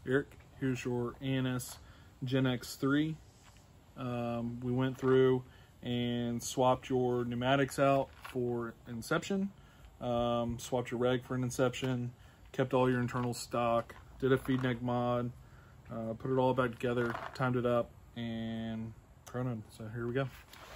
Eric, here's your ANS GX3. We went through and swapped your pneumatics out for Inception, swapped your reg for an Inception, kept all your internal stock, did a feed neck mod, put it all back together, timed it up, and chronoed. So here we go.